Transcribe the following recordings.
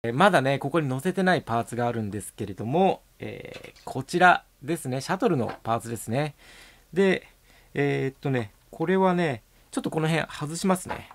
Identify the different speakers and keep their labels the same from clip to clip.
Speaker 1: まだね、ここに載せてないパーツがあるんですけれども、こちらですね、シャトルのパーツですね。で、これはね、ちょっとこの辺外しますね。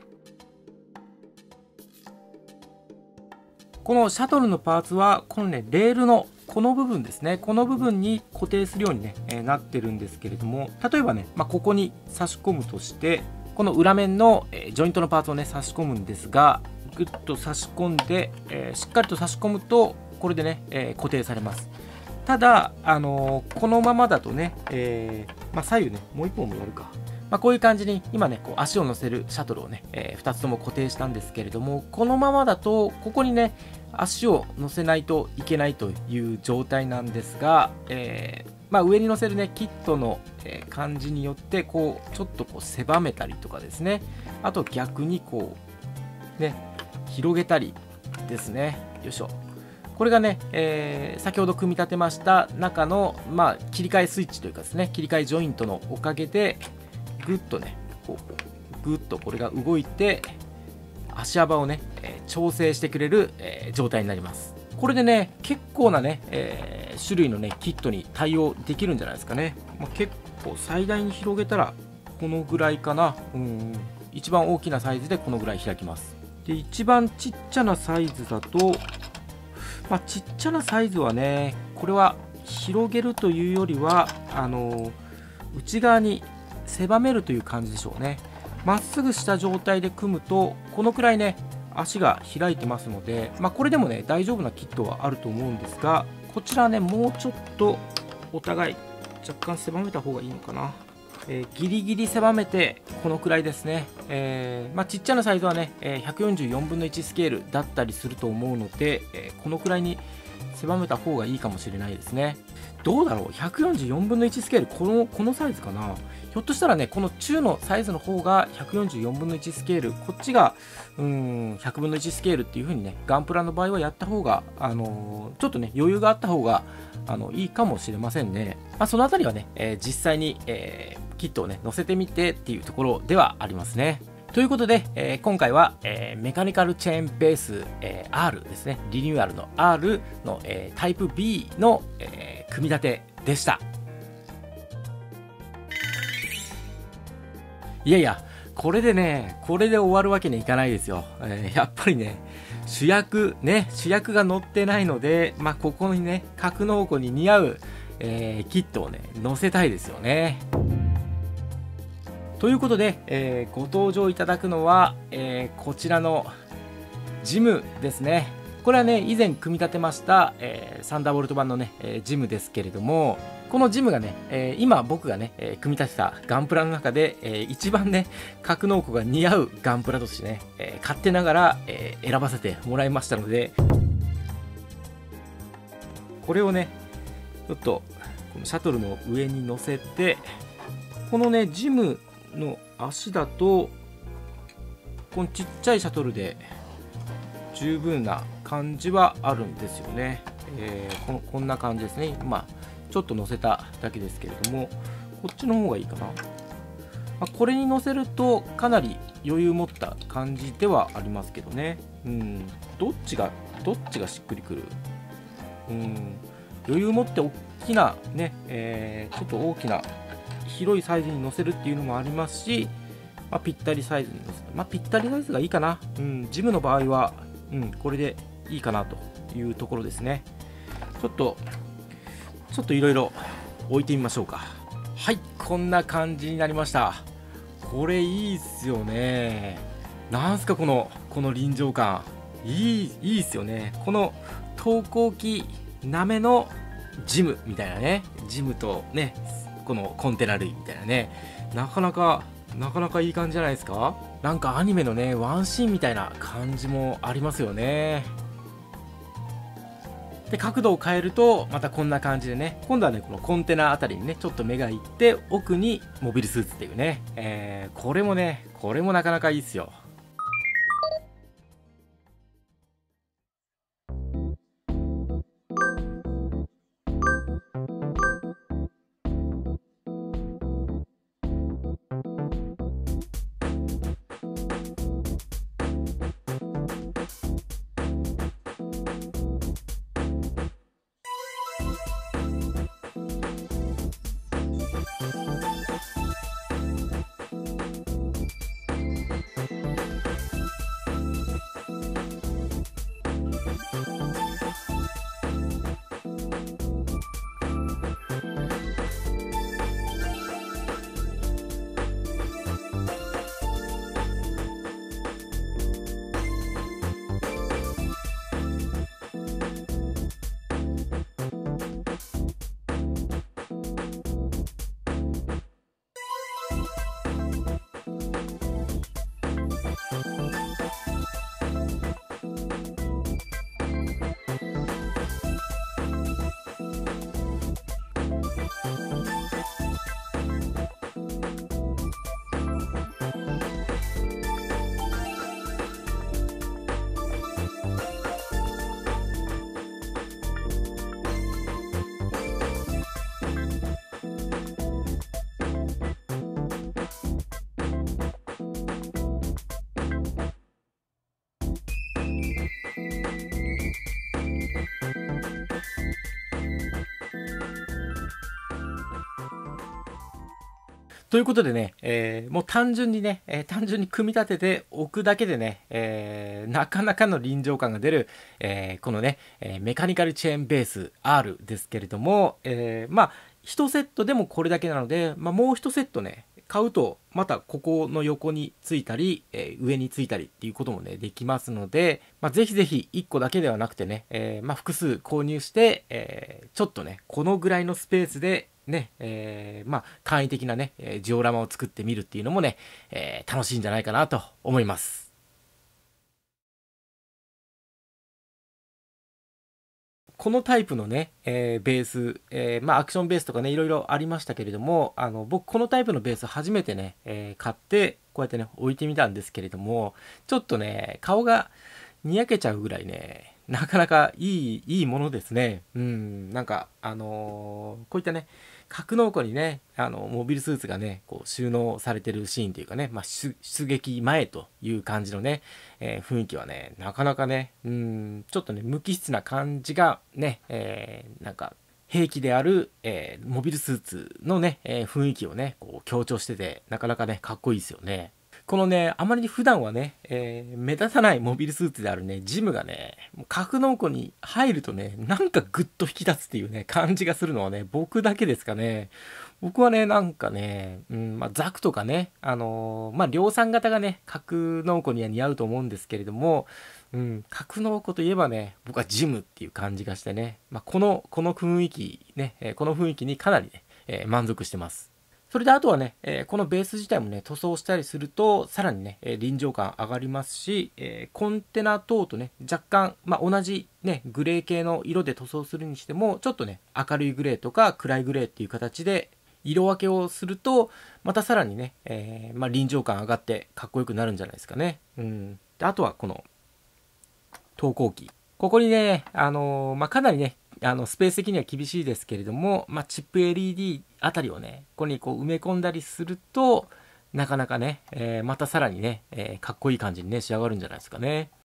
Speaker 1: このシャトルのパーツは、このね、レールのこの部分ですね、この部分に固定するようにね、なってるんですけれども、例えばね、ここに差し込むとして、この裏面の、ジョイントのパーツをね、差し込むんですが、ぐっと差し込んで、しっかりと差し込むと、これでね、固定されます。ただ、このままだとね、左右ね、もう一本もやるか。こういう感じに今ね、こう足を乗せるシャトルをね、2つとも固定したんですけれども、このままだと、ここにね、足を乗せないといけないという状態なんですが、上に乗せるね、キットの感じによって、こう、ちょっとこう狭めたりとかですね、あと逆にこう、ね、広げたりですね。よいしょ。これがね、先ほど組み立てました中の、切り替えスイッチというかですね、切り替えジョイントのおかげで、ぐっとね、こうぐっとこれが動いて、足幅をね、調整してくれる、状態になります。これでね、結構なね、種類のね、キットに対応できるんじゃないですかね。結構最大に広げたら、このぐらいかな。一番大きなサイズでこのぐらい開きます。で、一番ちっちゃなサイズだと、ちっちゃなサイズはね、これは広げるというよりは、内側に狭めるという感じでしょうね。まっすぐした状態で組むと、このくらいね、足が開いてますので、これでもね、大丈夫なキットはあると思うんですが、こちらね、もうちょっとお互い若干狭めた方がいいのかな。ギリギリ狭めてこのくらいですね。ちっちゃなサイズはね、144分の1スケールだったりすると思うので、このくらいに狭めた方がいいかもしれないですね。どうだろう、144分の1スケール、このサイズかな。ひょっとしたらね、この中のサイズの方が144分の1スケール、こっちが100分の1スケールっていう風にね、ガンプラの場合はやった方が、ちょっとね、余裕があった方がいいかもしれませんね。そのあたりはね、実際に、キットをね、載せてみてっていうところではありますね。ということで、今回は、メカニカルチェーンベース、R ですね。リニューアルの R の、タイプ B の、組み立てでした。いやいや、これで終わるわけにいかないですよ。やっぱりね、主役が乗ってないので、ここにね、格納庫に似合う、キットをね、載せたいですよね。ということで、ご登場いただくのは、こちらのジムですね。これはね、以前組み立てました、サンダーボルト版のね、ジムですけれども、このジムがね、今僕がね、組み立てたガンプラの中で、一番ね、格納庫が似合うガンプラとしてね、勝手ながら、選ばせてもらいましたので、これをね、ちょっとこのシャトルの上に乗せて、このね、ジムの足だと、このちっちゃいシャトルで十分な感じはあるんですよね。こんな感じですね。ちょっと乗せただけですけれども、こっちの方がいいかな。これに乗せるとかなり余裕持った感じではありますけどね。どっちがしっくりくる。余裕持って大きなね、ちょっと大きな広いサイズに乗せるっていうのもありますし、ぴったりサイズに乗せて、ぴったりサイズがいいかな。ジムの場合は、これでいいかなというところですね。ちょっといろいろ置いてみましょうか。はい、こんな感じになりました。これいいっすよね。なんすかこの臨場感。いいっすよね。この投光器なめのジムみたいなね。ジムとね、このコンテナ類みたいなね。なかなかいい感じじゃないですか。なんかアニメのね、ワンシーンみたいな感じもありますよね。で、角度を変えるとまたこんな感じでね、今度はね、このコンテナあたりにね、ちょっと目がいって、奥にモビルスーツっていうね、これもなかなかいいっすよ。 ということでね、もう単純にね、単純に組み立てておくだけでね、なかなかの臨場感が出る、このね、メカニカルチェーンベース R ですけれども、まあ、1セットでもこれだけなので、まあ、もう1セットね、買うとまたここの横についたり、上についたりっていうこともねできますので、まあ、ぜひぜひ1個だけではなくてね、まあ、複数購入して、ちょっとねこのぐらいのスペースでね、まあ簡易的なねジオラマを作ってみるっていうのもね、楽しいんじゃないかなと思います。このタイプのね、ベース、まあアクションベースとかねいろいろありましたけれども、僕このタイプのベース初めてね、買ってこうやってね置いてみたんですけれども、ちょっとね顔がにやけちゃうぐらいねなかなかいいものですね。なんかこういったね格納庫にねモビルスーツがねこう収納されてるシーンというかね、まあ、出撃前という感じのね、雰囲気はねなかなかねちょっとね無機質な感じがね、なんか兵器である、モビルスーツのね、雰囲気をねこう強調しててなかなかねかっこいいですよね。このね、あまりに普段はね、目立たないモビルスーツであるね、ジムがね、格納庫に入るとね、なんかグッと引き立つっていうね、感じがするのはね、僕だけですかね。僕はね、なんかね、まあ、ザクとかね、まあ、量産型がね、格納庫には似合うと思うんですけれども、格納庫といえばね、僕はジムっていう感じがしてね、まあ、この雰囲気ね、この雰囲気にかなりね、満足してます。それであとはね、このベース自体もね、塗装したりすると、さらにね、臨場感上がりますし、コンテナ等とね、若干、まあ、同じね、グレー系の色で塗装するにしても、ちょっとね、明るいグレーとか暗いグレーっていう形で、色分けをすると、またさらにね、まあ、臨場感上がってかっこよくなるんじゃないですかね。であとはこの投光器。ここにね、まあ、かなりね、スペース的には厳しいですけれども、まあ、チップ LED あたりをね、ここにこう埋め込んだりすると、なかなかね、またさらにね、かっこいい感じにね、仕上がるんじゃないですかね。